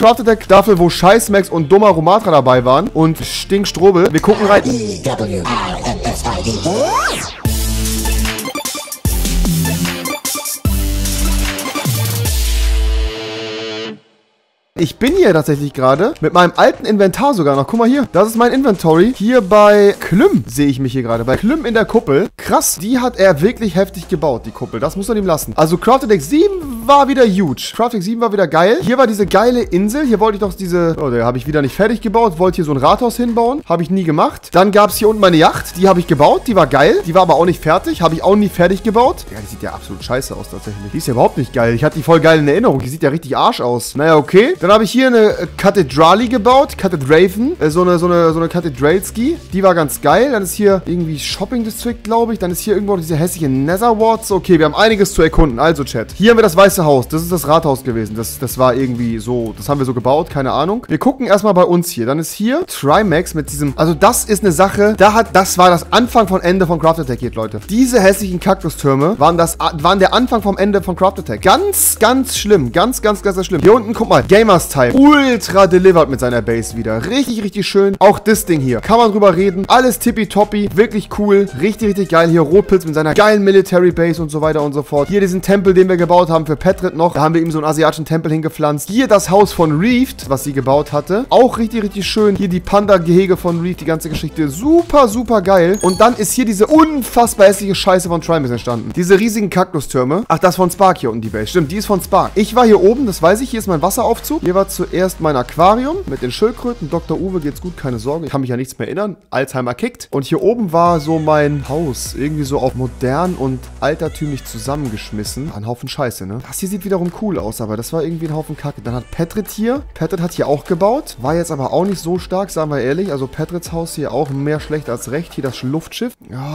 Craft Attack Staffel, wo Scheißmax und dummer Romatra dabei waren. Und Stinkstrobel. Wir gucken rein. Ich bin hier tatsächlich gerade mit meinem alten Inventar sogar noch. Guck mal hier. Das ist mein Inventory. Hier bei Klüm sehe ich mich hier gerade. Bei Klüm in der Kuppel. Krass. Die hat er wirklich heftig gebaut, die Kuppel. Das muss man ihm lassen. Also Crafted Deck 7 war wieder huge. Crafted Deck 7 war wieder geil. Hier war diese geile Insel. Hier wollte ich doch diese... Oh, da habe ich wieder nicht fertig gebaut. Wollte hier so ein Rathaus hinbauen. Habe ich nie gemacht. Dann gab es hier unten meine Yacht. Die habe ich gebaut. Die war geil. Die war aber auch nicht fertig. Habe ich auch nie fertig gebaut. Ja, die sieht ja absolut scheiße aus tatsächlich. Die ist ja überhaupt nicht geil. Ich hatte die voll geil in Erinnerung. Die sieht ja richtig Arsch aus. Naja, okay. Dann habe ich hier eine Kathedrali gebaut. Cathedraven. So eine Kathedralski. Die war ganz geil. Dann ist hier irgendwie Shopping District, glaube ich. Dann ist hier irgendwo diese hässliche Netherwarts. Okay, wir haben einiges zu erkunden. Also, Chat. Hier haben wir das Weiße Haus. Das ist das Rathaus gewesen. Das war irgendwie so, das haben wir so gebaut. Keine Ahnung. Wir gucken erstmal bei uns hier. Dann ist hier Trimax mit diesem, also das ist eine Sache, das war das Anfang von Ende von Craft Attack hier, Leute. Diese hässlichen Kaktustürme waren der Anfang vom Ende von Craft Attack. Ganz, ganz schlimm. Ganz, ganz, ganz schlimm. Hier unten, guck mal. Gamers Type. Ultra delivered mit seiner Base wieder. Richtig, richtig schön. Auch das Ding hier. Kann man drüber reden. Alles tippitoppi. Wirklich cool. Richtig, richtig geil. Hier Rotpilz mit seiner geilen Military Base und so weiter und so fort. Hier diesen Tempel, den wir gebaut haben für Petrit noch. Da haben wir ihm so einen asiatischen Tempel hingepflanzt. Hier das Haus von Reefed, was sie gebaut hatte. Auch richtig, richtig schön. Hier die Panda-Gehege von Reefed. Die ganze Geschichte. Super, super geil. Und dann ist hier diese unfassbar hässliche Scheiße von Trimax entstanden. Diese riesigen Kaktustürme. Ach, das ist von Spark hier unten die Base. Stimmt, die ist von Spark. Ich war hier oben, das weiß ich. Hier ist mein Wasseraufzug. Hier war zuerst mein Aquarium mit den Schildkröten. Dr. Uwe geht's gut, keine Sorge. Ich kann mich ja nichts mehr erinnern. Alzheimer kickt. Und hier oben war so mein Haus. Irgendwie so auf modern und altertümlich zusammengeschmissen. Ein Haufen Scheiße, ne? Das hier sieht wiederum cool aus, aber das war irgendwie ein Haufen Kacke. Dann hat Petrit hier. Petrit hat hier auch gebaut. War jetzt aber auch nicht so stark, sagen wir ehrlich. Also Petrits Haus hier auch mehr schlecht als recht. Hier das Luftschiff.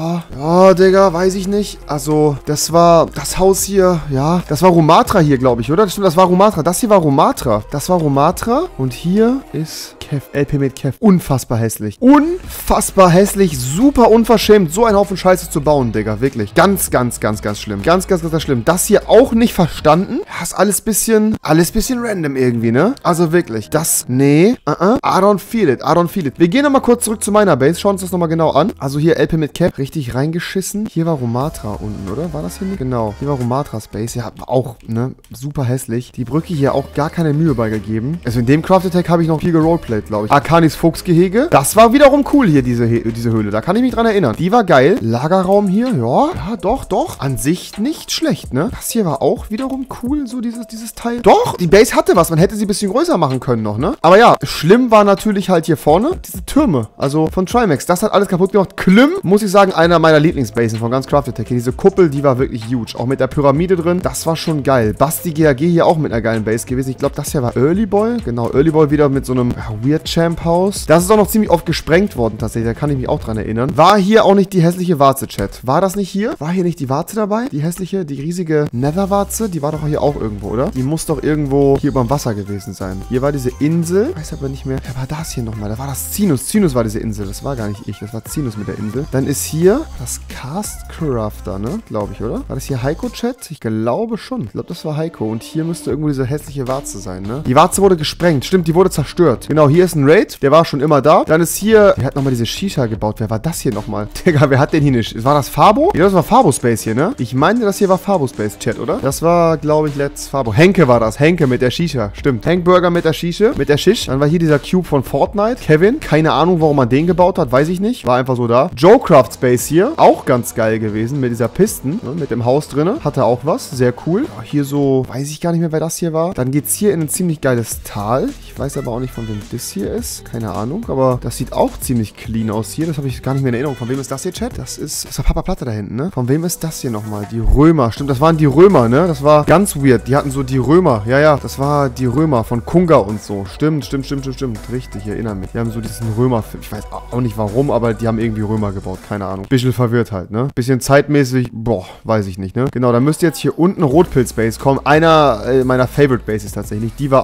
Ja, Digga, weiß ich nicht. Also, das war das Haus hier. Ja, das war Romatra hier, glaube ich, oder? Das stimmt, das war Romatra. Das hier war Romatra. Das war Romatra. Und hier ist Kev. LP mit Kev. Unfassbar hässlich. Unfassbar hässlich. Super unverschämt. So einen Haufen Scheiße zu bauen, Digga. Wirklich. Ganz, ganz, ganz, ganz schlimm. Ganz, ganz, ganz schlimm. Das hier auch nicht verstanden. Ja, ist alles bisschen random irgendwie, ne? Also wirklich. Das, nee. I don't feel it. I don't feel it. Wir gehen nochmal kurz zurück zu meiner Base. Schauen uns das nochmal genau an. Also hier LP mit Kev. Richtig reingeschissen. Hier war Romatra unten, oder? War das hier nicht? Genau. Hier war Romatras Base. Ja, auch, ne? Super hässlich. Die Brücke hier auch gar keine Mühe beigegeben. Also in dem Craft Attack habe ich noch viel geroleplayt, glaube ich. Arcanis Fuchsgehege. Das war wiederum cool hier, diese Höhle. Da kann ich mich dran erinnern. Die war geil. Lagerraum hier. Ja, doch. An sich nicht schlecht, ne? Das hier war auch wiederum cool, so dieses Teil. Doch, die Base hatte was. Man hätte sie ein bisschen größer machen können noch, ne? Aber ja, schlimm war natürlich halt hier vorne diese Türme. Also von Trimax. Das hat alles kaputt gemacht. Klüm, muss ich sagen, einer meiner Lieblingsbasen von ganz Craft Attack. Hier diese Kuppel, die war wirklich huge. Auch mit der Pyramide drin. Das war schon geil. Basti GAG hier auch mit einer geilen Base gewesen. Ich glaube, das hier war Early Boy. Genau, Early Boy wieder mit so einem Weird Champ Haus. Das ist auch noch ziemlich oft gesprengt worden tatsächlich. Da kann ich mich auch dran erinnern. War hier auch nicht die hässliche Warze, Chat? War das nicht hier? War hier nicht die Warze dabei? Die hässliche, die riesige Netherwarze? Die war doch hier auch irgendwo, oder? Die muss doch irgendwo hier über dem Wasser gewesen sein. Hier war diese Insel. Weiß aber nicht mehr. Wer war das hier nochmal? Da war das Zinus. Zinus war diese Insel. Das war gar nicht ich. Das war Zinus mit der Insel. Dann ist hier das Cast Crafter, ne? Glaube ich, oder? War das hier Heiko, Chat? Ich glaube schon. Ich glaube, das war Heiko. Und hier müsste irgendwo diese hässliche Warze sein, ne? Die Warze wurde gesprengt. Stimmt, die wurde zerstört. Genau, hier ist ein Raid. Der war schon immer da. Dann ist hier... Wer hat nochmal diese Shisha gebaut? Wer war das hier nochmal? Digga, wer hat denn hier nicht? War das Fabo? Ja, das war Fabo Space hier, ne? Ich meine, das hier war Fabo Space, Chat, oder? Das war, glaube ich, Let's Fabo. Henke war das. Henke mit der Shisha. Stimmt. Hank Burger mit der Shisha. Mit der Shish. Dann war hier dieser Cube von Fortnite. Kevin. Keine Ahnung, warum man den gebaut hat. Weiß ich nicht. War einfach so da. Joe Craft Space hier. Auch ganz geil gewesen. Mit dieser Pisten. Ne? Mit dem Haus drinne. Hatte auch was. Sehr cool. Ja, hier so... Weiß ich gar nicht mehr, wer das hier war. Dann geht's hier in ein ziemlich geiles Tal. Ich weiß aber auch nicht, von wem das hier ist. Keine Ahnung. Aber das sieht auch ziemlich clean aus hier. Das habe ich gar nicht mehr in Erinnerung. Von wem ist das hier, Chat? Das war Papa Platte da hinten, ne? Von wem ist das hier nochmal? Die Römer. Stimmt, das waren die Römer, ne? Das war ganz weird. Die hatten so die Römer. Ja, das war die Römer von Kunga und so. Stimmt. Richtig, ich erinnere mich. Die haben so diesen Römer... Ich weiß auch nicht warum, aber die haben irgendwie Römer gebaut. Keine Ahnung. Bisschen verwirrt halt, ne? Bisschen zeitmäßig... Boah, weiß ich nicht, ne? Genau, dann müsste jetzt hier unten Rotpilz-Base kommen. Einer meiner Favorite Bases tatsächlich. Die war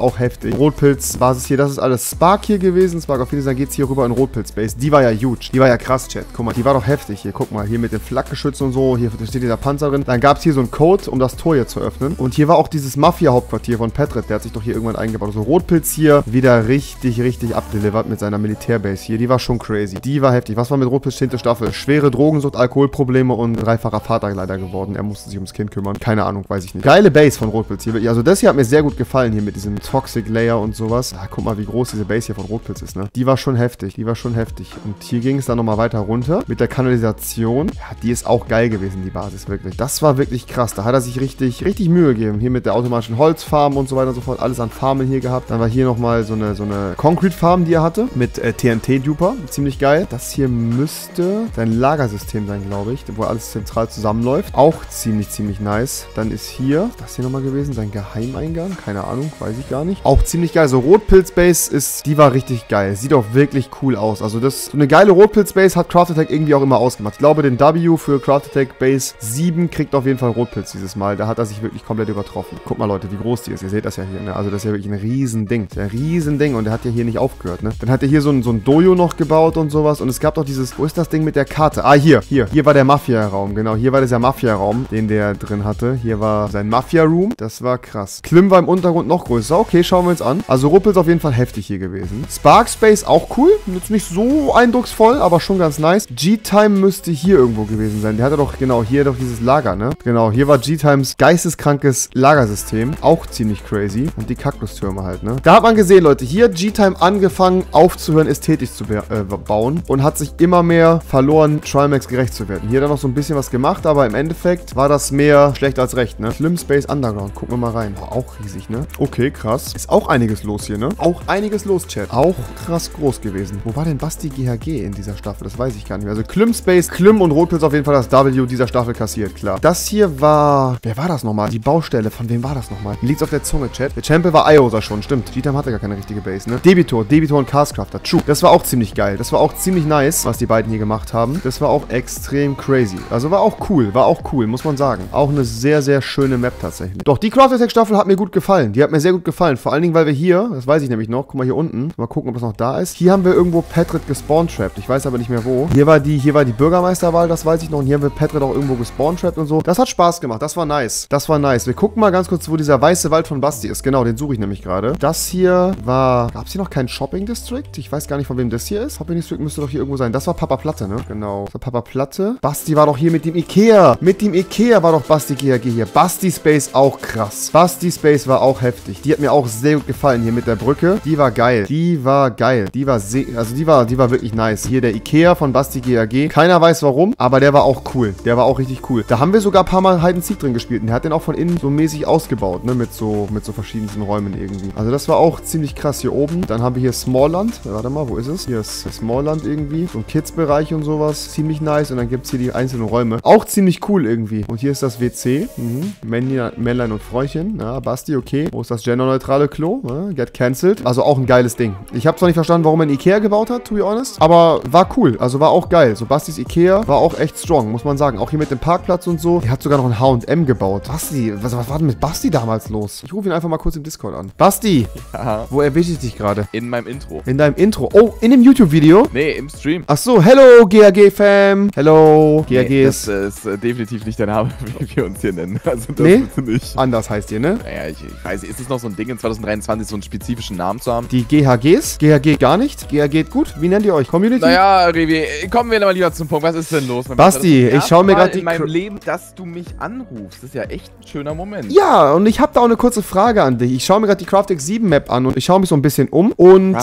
auch heftig. Rotpilz-Basis hier, das ist alles Spark hier gewesen. Spark auf jeden Fall geht's hier rüber in Rotpilz-Base. Die war ja huge. Die war ja krass, Chat. Guck mal, die war doch heftig hier. Guck mal, hier mit den Flakgeschützen und so. Hier steht dieser Panzer drin. Dann gab es hier so einen Code, um das Tor hier zu öffnen. Und hier war auch dieses Mafia-Hauptquartier von Petrit. Der hat sich doch hier irgendwann eingebaut. Also Rotpilz hier wieder richtig abdelivert mit seiner Militärbase hier. Die war schon crazy. Die war heftig. Was war mit Rotpilz 10. Staffel? Schwere Drogensucht, Alkoholprobleme und dreifacher Vater leider geworden. Er musste sich ums Kind kümmern. Keine Ahnung, weiß ich nicht. Geile Base von Rotpilz hier. Also das hier hat mir sehr gut gefallen hier mit diesem Toxic Layer und sowas. Ja, guck mal, wie groß diese Base hier von Rotpilz ist, ne? Die war schon heftig. Die war schon heftig. Und hier ging es dann nochmal weiter runter mit der Kanalisation. Ja, die ist auch geil gewesen, die Basis, wirklich. Das war wirklich krass. Da hat er sich richtig Mühe gegeben. Hier mit der automatischen Holzfarm und so weiter und so fort. Alles an Farmen hier gehabt. Dann war hier nochmal so eine Concrete-Farm, die er hatte. Mit TNT-Duper. Ziemlich geil. Das hier müsste sein Lagersystem sein, glaube ich. Wo alles zentral zusammenläuft. Auch ziemlich nice. Dann ist hier, das hier nochmal gewesen, sein Geheimeingang. Keine Ahnung, weiß ich gar nicht. Auch ziemlich geil. So Rotpilz-Base die war richtig geil. Sieht auch wirklich cool aus. Also so eine geile Rotpilz-Base hat Craft Attack irgendwie auch immer ausgemacht. Ich glaube, den W für Craft Attack Base 7 kriegt auf jeden Fall Rotpilz dieses Mal. Da hat er sich wirklich komplett übertroffen. Guck mal, Leute, wie groß die ist. Ihr seht das ja hier, ne? Also das ist ja wirklich ein Riesending. Das ist ja ein Riesending. Und der hat ja hier nicht aufgehört, ne? Dann hat er hier so ein Dojo noch gebaut und sowas. Und es gab doch dieses, wo ist das Ding mit der Karte? Ah, hier war der Mafia-Raum. Genau, hier war dieser Mafia-Raum, den der drin hatte. Hier war sein Mafia-Room. Das war krass. Klim war im Untergrund noch größer. Okay, schauen wir uns an. Also Rotpilz auf jeden Fall heftig hier gewesen. Sparkspace auch cool. Jetzt nicht so eindrucksvoll, aber schon ganz nice. G-Time müsste hier irgendwo gewesen sein. Der hatte doch, genau, hier doch dieses Lager, ne? Genau, hier war G-Times geisteskrankes Lagersystem. Auch ziemlich crazy. Und die Kaktustürme halt, ne? Da hat man gesehen, Leute, hier hat G-Time angefangen aufzuhören, ästhetisch zu bauen und hat sich immer mehr verloren, Trimax gerecht zu werden. Hier hat er noch so ein bisschen was gemacht, aber im Endeffekt war das mehr schlecht als recht, ne? Slim Space Underground. Gucken wir mal rein. Boah, auch riesig, ne? Okay, krass. Ist auch einiges los hier, ne? Auch einiges los, Chat. Auch krass groß gewesen. Wo war denn Basti GHG in dieser Staffel? Das weiß ich gar nicht mehr. Also Klim Space, Klim und Rotpilz auf jeden Fall das W dieser Staffel kassiert, klar. Das hier war... Wer war das nochmal? Die Baustelle. Von wem war das nochmal? Liegt's auf der Zunge, Chat. Der Champion war Iosa schon, stimmt. G-Time hatte gar keine richtige Base, ne? Debitor und Castcrafter. True. Das war auch ziemlich geil. Das war auch ziemlich nice, was die beiden hier gemacht haben. Das war auch extrem crazy. Also war auch cool. War auch cool, muss man sagen. Auch eine sehr schöne Map tatsächlich. Doch, die Craft Attack Staffel hat mir gut gefallen. Die hat mir sehr gut gefallen. Vor allen Dingen, weil wir hier, das weiß ich nämlich noch, guck mal hier unten. Mal gucken, ob das noch da ist. Hier haben wir irgendwo Petrit gespawnt-trapped. Ich weiß aber nicht mehr wo. Hier war die Bürgermeisterwahl, das weiß ich noch. Und hier haben wir Petrit auch irgendwo gespawnt-trapped und so. Das hat Spaß gemacht. Das war nice. Das war nice. Wir gucken mal ganz kurz, wo dieser weiße Wald von Basti ist. Genau, den suche ich nämlich gerade. Das hier war... Gab es hier noch keinen Shopping District? Ich weiß gar nicht, von wem das hier ist. Shopping District müsste doch hier irgendwo sein. Das war Papa Platte, ne? Genau. Das war Papa Platte. Basti war doch hier mit dem Ikea. Mit dem Ikea war doch Basti GHG hier. Basti Space auch krass. Basti Space war auch heftig. Die hat mir auch sehr gut gefallen hier mit der Brücke. Die war geil. Die war geil. Die war wirklich nice. Hier der Ikea von Basti GHG. Keiner weiß warum, aber der war auch cool. Der war auch richtig cool. Da haben wir sogar ein paar Mal Hide and Seek drin gespielt. Und der hat den auch von innen so mäßig ausgebaut, ne? Mit so verschiedensten Räumen irgendwie. Also das war auch ziemlich krass hier oben. Dann haben wir hier Smallland. Warte mal, wo ist es? Hier ist Smallland irgendwie. So ein Kids-Bereich und sowas. Ziemlich nice. Und dann gibt es hier die einzelnen Räume. Auch ziemlich cool irgendwie. Und hier ist das WC. Männlein und Fräuchen. Ja, Basti, okay. Wo ist das genderneutrale Klo? Ja, get cancelled. Also auch ein geiles Ding. Ich habe zwar nicht verstanden, warum er ein Ikea gebaut hat, to be honest. Aber war cool. Also war auch geil. So Bastis Ikea war auch echt strong, muss man sagen. Auch hier mit dem Parkplatz und so. Er hat sogar noch ein H&M gebaut. Basti, was war denn mit Basti damals los? Ich rufe ihn einfach mal kurz im Discord an. Basti, Ja. wo erwische ich dich gerade? In meinem Intro. In deinem Intro. Oh, in dem YouTube-Video? Nee, im Stream. Ach so, hello GAG-Fam. Hello, GAGs. Das ist definitiv nicht der Name, wie wir uns hier nennen. Also das Nee? bitte nicht. Anders heißt ihr, ne? Naja, ich weiß nicht, ist es noch so ein Ding in 2023, so einen spezifischen Namen zu haben? Die GHGs? GHG gar nicht? GHG gut? Wie nennt ihr euch? Community? Naja, Revi, kommen wir mal lieber zum Punkt. Was ist denn los? Basti, ich schau mir gerade die... in meinem Leben, dass du mich anrufst. Das ist ja echt ein schöner Moment. Ja, und ich habe da auch eine kurze Frage an dich. Ich schaue mir gerade die Craftex 7 Map an und ich schaue mich so ein bisschen um und...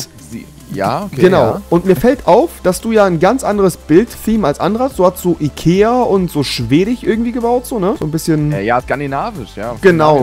Ja, okay. Genau. Ja. Und mir fällt auf, dass du ja ein ganz anderes Bild-Theme als andere hast. Du hast so Ikea und so schwedisch irgendwie gebaut, so, ne? So ein bisschen... Ja, skandinavisch, ja.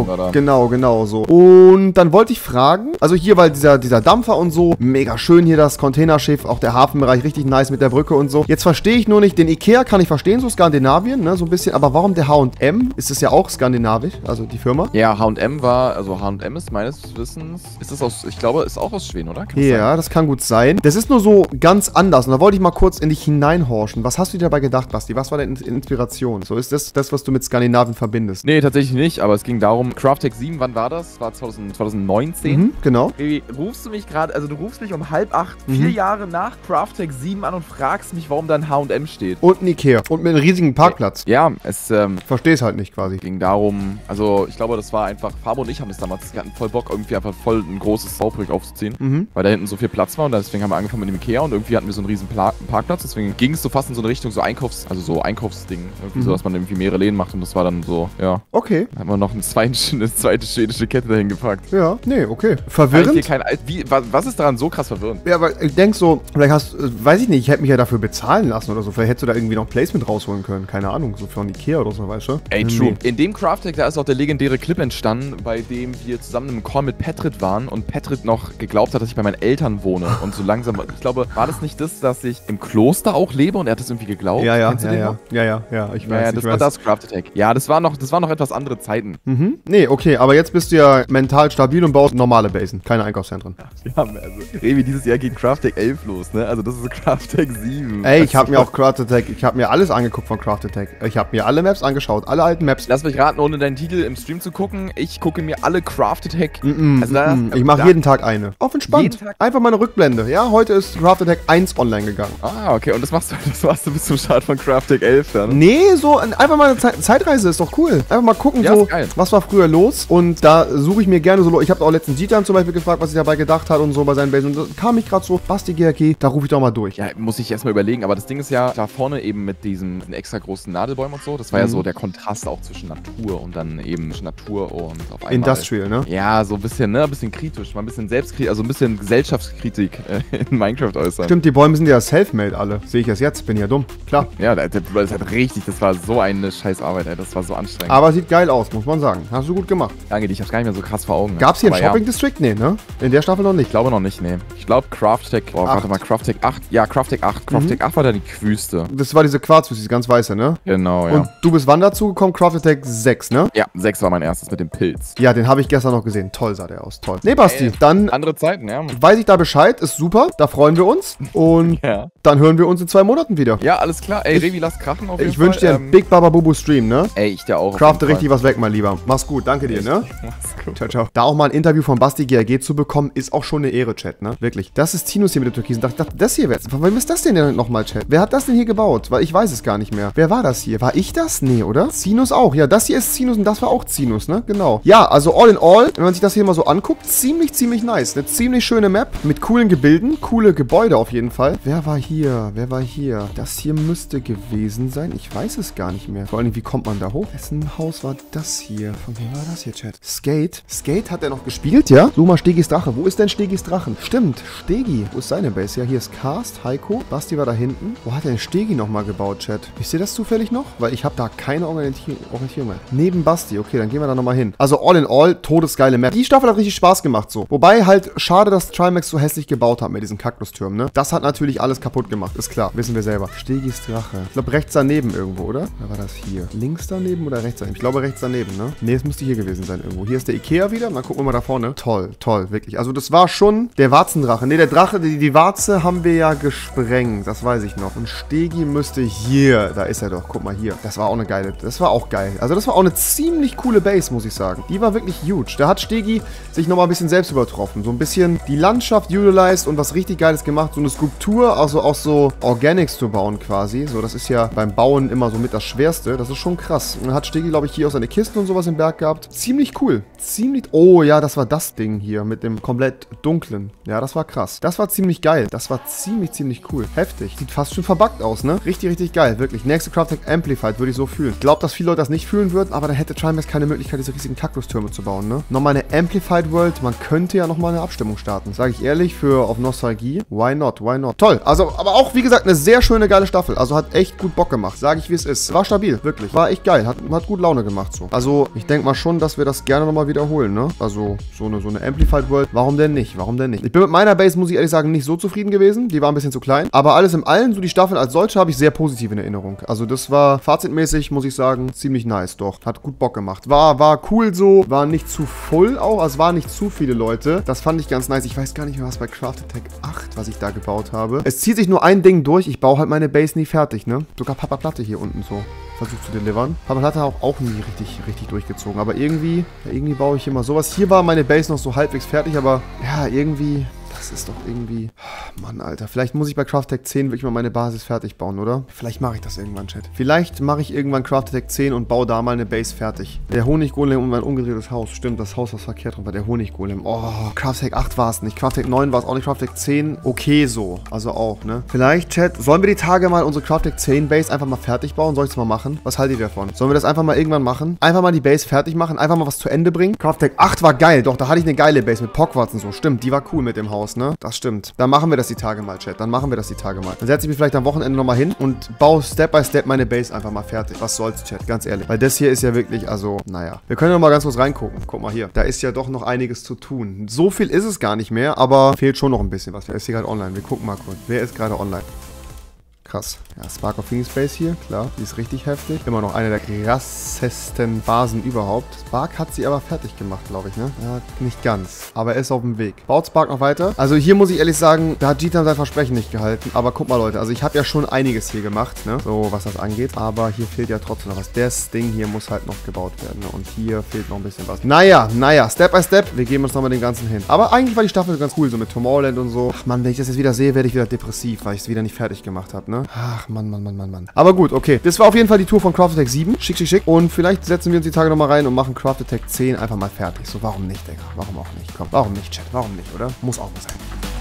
Genau so. Und dann wollte ich fragen, also hier, weil dieser Dampfer und so, mega schön hier das Containerschiff, auch der Hafenbereich, richtig nice mit der Brücke und so. Jetzt verstehe ich nur nicht, den Ikea kann ich verstehen, so Skandinavien, ne, so ein bisschen, aber warum der H&M? Ist es ja auch skandinavisch, also die Firma? Ja, H&M ist meines Wissens, ist das aus, ich glaube, ist auch aus Schweden, oder? Kann das Ja, sein? das kann gut gut sein. Das ist nur so ganz anders. Und da wollte ich mal kurz in dich hineinhorchen. Was hast du dir dabei gedacht, Basti? Was war deine Inspiration? So, ist das, was du mit Skandinavien verbindest? Nee, tatsächlich nicht, aber es ging darum, Craft-Tech 7, wann war das? War 2019. Genau. Baby, rufst du mich gerade, also du rufst mich um 7:30, 4 Jahre nach Craft-Tech 7 an und fragst mich, warum da ein H&M steht. Und ein Ikea. Und mit einem riesigen Parkplatz. Ja, es Versteh's halt nicht quasi. ging darum, also ich glaube, das war einfach, Fabo und ich haben das damals, wir hatten voll Bock, irgendwie einfach voll ein großes Bauprojekt aufzuziehen, weil da hinten so viel Platz war und deswegen haben wir angefangen mit dem Ikea und irgendwie hatten wir so einen riesen Parkplatz, deswegen ging es so fast in so eine Richtung, so Einkaufsding, irgendwie so, dass man irgendwie mehrere Läden macht und das war dann so, ja. Okay. Dann haben wir noch eine zweite schwedische Kette dahin gepackt. Ja, nee, okay. Verwirrend? Was ist daran so krass verwirrend? Ja, aber ich denke so, vielleicht weiß ich nicht, ich hätte mich ja dafür bezahlen lassen oder so. Vielleicht hättest du da irgendwie noch Placement rausholen können. Keine Ahnung, so von Ikea oder so, weißt du? Ey, true. In dem Craft-Tech, da ist auch der legendäre Clip entstanden, bei dem wir zusammen im Call mit Petrit waren und Petrit noch geglaubt hat, dass ich bei meinen Eltern wohne. Und so langsam, ich glaube, war das nicht das, dass ich im Kloster auch lebe und er hat das irgendwie geglaubt? Ja, Kennst du den noch? ich weiß. Das war das Craft-Tech. Ja, das war noch etwas andere Zeiten. Nee, okay, aber jetzt bist du ja mental stabil und baust normale Basen, keine Einkaufszentren. Wir haben Revi, dieses Jahr geht Craft-Tech 11 los, ne? Also das ist Craft-Tech 7. Ey, ich habe mir auch Craft-Tech, ich habe mir alles angeguckt von Craft-Tech. Ich habe mir alle Maps angeschaut, alle alten Maps. Lass mich raten, ohne deinen Titel im Stream zu gucken. Ich gucke mir alle Craft-Tech. Ich mache jeden Tag eine. Auf entspannt. Einfach mal eine Rückblende. Ja, heute ist Craft-Tech 1 online gegangen. Ah, okay. Und das machst du bis zum Start von Craft-Tech 11 dann? Nee, so einfach mal eine Zeitreise ist doch cool. Einfach mal gucken, ja, so, was war früher los. Und da suche ich mir gerne so, ich habe auch letztens Gitan zum Beispiel gefragt, was ich dabei gedacht hat und so bei seinen Basen. Und da kam ich gerade so, Basti GRG, da rufe ich doch mal durch. Ja, muss ich erstmal überlegen. Aber das Ding ist ja, da vorne eben mit diesen extra großen Nadelbäumen und so, das war ja so der Kontrast auch zwischen Natur und dann eben Natur und auf einmal... Industrial, ne? Ja, so ein bisschen, ne? Ein bisschen kritisch, mal ein bisschen Selbstkritik, also ein bisschen Gesellschaftskritik in Minecraft äußern. Stimmt, die Bäume sind ja self-made alle. Sehe ich das jetzt? Bin ja dumm. Klar. Ja, das hat richtig, das war so eine scheiß Arbeit, ey. Das war so anstrengend. Aber sieht geil aus, muss man sagen. Hast du gut gemacht. Danke dir, ich hab's gar nicht mehr so krass vor Augen. Gab's hier einen Shopping District? Nee, ne? In der Staffel noch nicht. Ich glaube noch nicht, nee. Ich glaube Craft-Tech, warte mal, Craft-Tech 8. Ja, Craft-Tech 8. Craft-Tech 8 war da die Wüste. Das war diese Quarzwüste, diese ganz weiße, ne? Genau, ja. Und du bist wann dazu gekommen? Craft-Tech 6, ne? Ja, 6 war mein erstes mit dem Pilz. Ja, den habe ich gestern noch gesehen. Toll sah der aus, toll. Nee, Basti, dann... Andere Zeiten, ja. Weiß ich da Bescheid, ist super. Da freuen wir uns. Und dann hören wir uns in 2 Monaten wieder. Ja, alles klar. Ey, Revi, lass krachen auf jeden Fall. Ich wünsche dir einen Big Baba Bubu Stream, ne? Ey, ich dir auch. Crafte richtig was weg, mein Lieber. Mach's gut, danke dir, ne? Mach's gut. Ciao, ciao. Da auch mal ein Interview von Basti GRG zu bekommen, ist auch schon eine Ehre, Chat, ne? Wirklich. Das ist Tinus hier mit der Türkisen. Ich dachte, das hier wär's. Wem ist das denn nochmal, Chat? Wer hat das denn hier gebaut? Weil ich weiß es gar nicht mehr. Wer war das hier? War ich das? Nee, oder? Zinus auch. Ja, das hier ist Zinus und das war auch Zinus, ne? Genau. Ja, also all in all, wenn man sich das hier mal so anguckt, ziemlich nice. Eine ziemlich schöne Map mit coolen Gebilden, coole Gebäude auf jeden Fall. Wer war hier? Wer war hier? Das hier müsste gewesen sein. Ich weiß es gar nicht mehr. Vor allem, wie kommt man da hoch? Wessen Haus war das hier? Von wem war das hier, Chat? Skate? Skate hat er noch gespielt, ja? Such mal Stegis Drache. Wo ist denn Stegis Drachen? Stimmt, Stegi. Wo ist seine Base? Ja, hier ist Cast, Heiko. Basti war da hinten. Wo hat er denn Stegi nochmal gebaut, Chat? Wisst ihr das zufällig noch? Weil ich habe da keine Orientierung mehr. Neben Basti. Okay, dann gehen wir da nochmal hin. Also all in all, todesgeile Map. Die Staffel hat richtig Spaß gemacht so. Wobei halt schade, dass Trimax so hässlich gebaut hat mit diesen Kaktustürmen, ne? Das hat natürlich alles kaputt gemacht. Ist klar. Wissen wir selber. Stegis Drache. Ich glaube rechts daneben irgendwo, oder? Oder war das hier? Links daneben oder rechts daneben? Ich glaube rechts daneben, ne? Ne, es müsste hier gewesen sein irgendwo. Hier ist der Ikea wieder. Und dann gucken wir mal da vorne. Toll, toll, wirklich. Also das war schon der Warzendrache. Ne, der Drache, die Warze haben wir ja gesprengt. Das weiß ich noch. Und Stegi müsste hier. Da ist er doch. Guck mal hier. Das war auch eine geile. Das war auch geil. Also das war auch eine ziemlich coole Base, muss ich sagen. Die war wirklich huge. Da hat Stegi sich nochmal ein bisschen selbst übertroffen. So ein bisschen die Landschaft utilized und was richtig Geiles gemacht. So eine Skulptur, also auch so Organics zu bauen quasi. So, das ist ja beim Bauen immer so mit das Schwerste. Das ist schon krass. Und dann hat Stegi, glaube ich, hier auch seine Kisten und sowas im Berg gehabt. Ziemlich cool. Ziemlich... Oh ja, das war das Ding hier mit dem komplett dunklen. Ja, das war krass. Das war ziemlich geil. Das war ziemlich cool. Heftig. Sieht fast schon verbuggt aus, ne? Richtig geil. Wirklich. Nächste Craft-Tech Amplified würde ich so fühlen. Ich glaube, dass viele Leute das nicht fühlen würden, aber dann hätte Trimax keine Möglichkeit, diese riesigen Kaktustürme zu bauen, ne? Nochmal eine Amplified World. Man könnte ja nochmal eine Abstimmung starten. Sage ich ehrlich, auf Nostalgie. Why not? Why not? Toll. Also, aber auch, wie gesagt, eine sehr schöne, geile Staffel. Also hat echt gut Bock gemacht. Sage ich, wie es ist. War stabil. Wirklich. War echt geil. Hat gut Laune gemacht, so. Also, ich denke mal schon, dass wir das gerne nochmal wiederholen, ne? Also, so eine Amplified World. Warum denn nicht? Warum denn nicht? Ich bin mit meiner Base, muss ich ehrlich sagen, nicht so zufrieden gewesen. Die war ein bisschen zu klein. Aber alles im Allen, so die Staffel als solche, habe ich sehr positiv in Erinnerung. Also, das war fazitmäßig, muss ich sagen, ziemlich nice, doch. Hat gut Bock gemacht. War cool so. War nicht zu voll auch. Also, es waren nicht zu viele Leute. Das fand ich ganz nice. Ich weiß gar nicht mehr, was bei Craft Craft Attack 8, was ich da gebaut habe. Es zieht sich nur ein Ding durch. Ich baue halt meine Base nie fertig, ne? Sogar Papa Platte hier unten so versucht zu delivern. Papa Platte hat auch nie richtig durchgezogen. Aber irgendwie baue ich immer sowas. Hier war meine Base noch so halbwegs fertig, aber ja, irgendwie... Das ist doch irgendwie... Mann, Alter. Vielleicht muss ich bei Craft Attack 10 wirklich mal meine Basis fertig bauen, oder? Vielleicht mache ich das irgendwann, Chat. Vielleicht mache ich irgendwann Craft Attack 10 und baue da mal eine Base fertig. Der Honiggolem und mein umgedrehtes Haus. Stimmt, das Haus, was verkehrt rum war. Der Honiggolem. Oh, Craft Attack 8 war es nicht. Craft Attack 9 war es auch nicht. Craft Attack 10, okay so. Also auch, ne? Vielleicht, Chat, sollen wir die Tage mal unsere Craft Attack 10 Base einfach mal fertig bauen? Soll ich das mal machen? Was haltet ihr davon? Sollen wir das einfach mal irgendwann machen? Einfach mal die Base fertig machen? Einfach mal was zu Ende bringen? Craft Attack 8 war geil. Doch, da hatte ich eine geile Base mit Pogwarts und so. Stimmt, die war cool mit dem Haus, ne? Das stimmt. Dann machen wir das die Tage mal, Chat. Dann machen wir das die Tage mal. Dann setze ich mich vielleicht am Wochenende nochmal hin und baue Step by Step meine Base einfach mal fertig. Was soll's, Chat? Ganz ehrlich. Weil das hier ist ja wirklich, also, naja. Wir können noch mal ganz kurz reingucken. Guck mal hier. Da ist ja doch noch einiges zu tun. So viel ist es gar nicht mehr, aber fehlt schon noch ein bisschen was. Wer ist hier gerade online? Wir gucken mal kurz. Wer ist gerade online? Krass. Ja, Spark of Phoenix Base hier, klar. Die ist richtig heftig. Immer noch eine der krassesten Basen überhaupt. Spark hat sie aber fertig gemacht, glaube ich, ne? Ja, nicht ganz. Aber er ist auf dem Weg. Baut Spark noch weiter? Also hier muss ich ehrlich sagen, da hat Jitan sein Versprechen nicht gehalten. Aber guck mal, Leute. Also ich habe ja schon einiges hier gemacht, ne? So, was das angeht. Aber hier fehlt ja trotzdem noch was. Das Ding hier muss halt noch gebaut werden, ne? Und hier fehlt noch ein bisschen was. Naja. Step by Step. Wir geben uns nochmal den ganzen hin. Aber eigentlich war die Staffel ganz cool, so mit Tomorrowland und so. Ach Mann, wenn ich das jetzt wieder sehe, werde ich wieder depressiv, weil ich es wieder nicht fertig gemacht habe, ne? Ach, Mann. Aber gut, okay. Das war auf jeden Fall die Tour von Craft Attack 7. Schick. Und vielleicht setzen wir uns die Tage nochmal rein und machen Craft Attack 10 einfach mal fertig. So, warum nicht, Digga? Warum auch nicht? Komm, warum nicht, Chat? Warum nicht, oder? Muss auch mal sein.